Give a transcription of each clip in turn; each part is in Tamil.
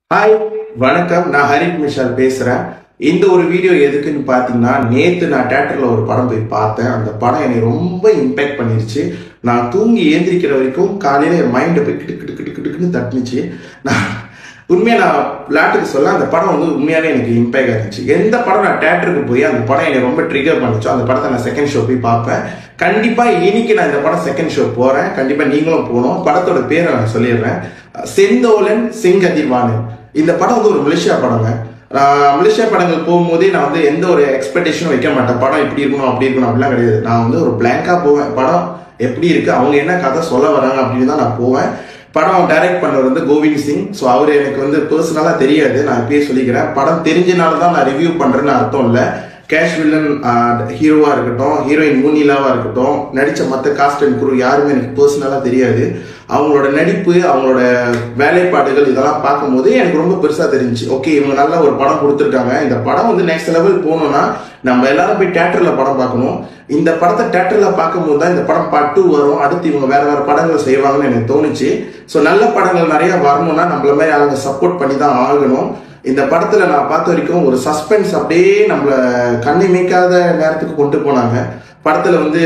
ஹாய் வணக்கம். நான் ஹரித் மிஷால் பேசுறேன். இந்த ஒரு வீடியோ எதுக்குன்னு பார்த்தீங்கன்னா, நேற்று நான் தியேட்டரில் ஒரு படம் போய் பார்த்தேன். அந்த படம் என்னை ரொம்ப இம்பேக்ட் பண்ணிருச்சு. நான் தூங்கி ஏந்திரிக்கிற வரைக்கும் காலையில் என் மைண்டை போய் கிட்டு கிட்டு கிட்டு கிட்டுக்குன்னு தட்டுனுச்சு. நான் உண்மையாக நான் விளையாட்டுக்கு சொல்ல, அந்த படம் வந்து உண்மையாகவே எனக்கு இம்பேக்ட் ஆகிடுச்சு. எந்த படம் நான் தியேட்டருக்கு போய் அந்த படம் என்னை ரொம்ப ட்ரிகர் பண்ணிச்சோ அந்த படத்தை நான் செகண்ட் ஷோ போய் பார்ப்பேன். கண்டிப்பாக இன்னைக்கு நான் இந்த படம் செகண்ட் ஷோ போகிறேன். கண்டிப்பாக நீங்களும் போகணும். படத்தோட பேரை நான் சொல்லிடுறேன். செந்தோலன் செங்கதிர்வாணன். இந்த படம் வந்து ஒரு மலேசியா படங்க. மலேசியா படங்கள் போகும்போதே நான் வந்து எந்த ஒரு எக்ஸ்பெக்டேஷனும் வைக்க மாட்டேன். படம் இப்படி இருக்கணும் அப்படி இருக்கணும் அப்படிலாம் கிடையாது. நான் வந்து ஒரு பிளாங்கா போவேன். படம் எப்படி இருக்கு, அவங்க என்ன கதை சொல்ல வராங்க அப்படின்னு தான் நான் போவேன். படம் டைரக்ட் பண்ணவர் வந்து கோவிந்த் சிங். ஸோ அவர் எனக்கு வந்து பர்சனலா தெரியாது, நான் இப்பயே சொல்லிக்கிறேன். படம் தெரிஞ்சனால தான் நான் ரிவ்யூ பண்றேன்னு அர்த்தம் இல்லை. கேஷ் வில்லன் ஹீரோவா இருக்கட்டும், ஹீரோயின் மூனிலாவா இருக்கட்டும், நடிச்ச மற்ற காஸ்ட் அண்ட் குரூ யாருமே எனக்கு பர்சனலா தெரியாது. அவங்களோட நடிப்பு, அவங்களோட வேலைப்பாடுகள் இதெல்லாம் பார்க்கும்போது எனக்கு ரொம்ப பெருசா தெரிஞ்சுச்சு. ஓகே, இவங்க நல்ல ஒரு படம் கொடுத்துருக்காங்க. இந்த படம் வந்து நெக்ஸ்ட் லெவல் போகணும்னா நம்ம எல்லாரும் போய் தியேட்டர்ல படம் பார்க்கணும். இந்த படத்தை தியேட்டர்ல பார்க்கும்போது தான் இந்த படம் பார்ட் 2 வரும். அடுத்து இவங்க வேற வேற படங்கள் செய்வாங்கன்னு எனக்கு தோணுச்சு. ஸோ நல்ல படங்கள் நிறைய வரணும்னா நம்மள மாதிரி அவங்க சப்போர்ட் பண்ணி தான் ஆகணும். இந்த படத்துல நான் பார்த்த வரைக்கும் ஒரு சஸ்பென்ஸ் அப்படியே நம்மள கண்ணை மீக்காத நேரத்துக்கு கொண்டு போனாங்க. படத்துல வந்து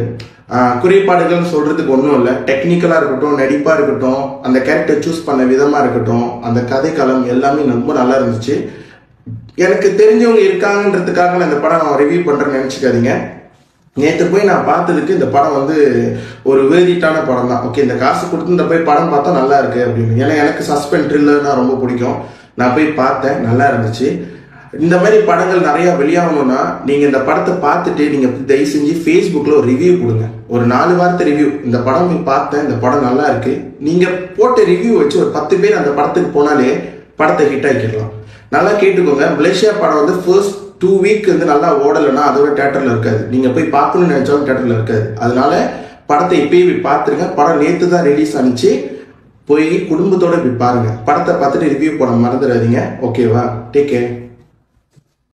குறைபாடுகள் சொல்றதுக்கு ஒன்றும் இல்லை. டெக்னிக்கலா இருக்கட்டும், நடிப்பா இருக்கட்டும், அந்த கேரக்டர் சூஸ் பண்ண விதமா இருக்கட்டும், அந்த கதைக்களம் எல்லாமே ரொம்ப நல்லா இருந்துச்சு. எனக்கு தெரிஞ்சவங்க இருக்காங்கன்றதுக்காக நான் இந்த படம் ரிவ்யூ பண்றேன்னு நினைச்சுக்காதீங்க. நேற்று போய் நான் பார்த்ததுக்கு இந்த படம் வந்து ஒரு வேதிட்டான படம் தான். ஓகே, இந்த காசு கொடுத்து இந்த போய் படம் பார்த்தா நல்லா இருக்கு அப்படின்னு. ஏன்னா எனக்கு சஸ்பென்ஸ் த்ரில்லர்னா ரொம்ப பிடிக்கும். நான் போய் பார்த்தேன், நல்லா இருந்துச்சு. இந்த மாதிரி படங்கள் நிறைய வெளியாகணும்னா நீங்க இந்த படத்தை பார்த்துட்டு நீங்க தயவு செஞ்சு ஃபேஸ்புக்ல ஒரு ரிவ்யூ கொடுங்க. ஒரு 4 வார்த்தை ரிவ்யூ. இந்த படம் போய் பார்த்தேன், இந்த படம் நல்லா இருக்கு. நீங்க போட்ட ரிவ்யூ வச்சு ஒரு 10 பேர் அந்த படத்துக்கு போனாலே படத்தை ஹிட் ஆக்கிடலாம். நல்லா கேட்டுக்கோங்க. மலேசியா படம் வந்து ஃபர்ஸ்ட் 2 வீக் வந்து நல்லா ஓடலைன்னா அதோட தியேட்டர்ல இருக்காது. நீங்க போய் பார்க்கணும்னு நினைச்சாலும் தியேட்டர்ல இருக்காது. அதனால படத்தை இப்பயே போய் பார்த்துருங்க. படம் நேற்று தான் ரிலீஸ் ஆனிச்சு. போய் குடும்பத்தோட போய் பாருங்க. படத்தை பார்த்துட்டு ரிவ்யூ போட மறந்துடாதீங்க. ஓகேவா? Take care.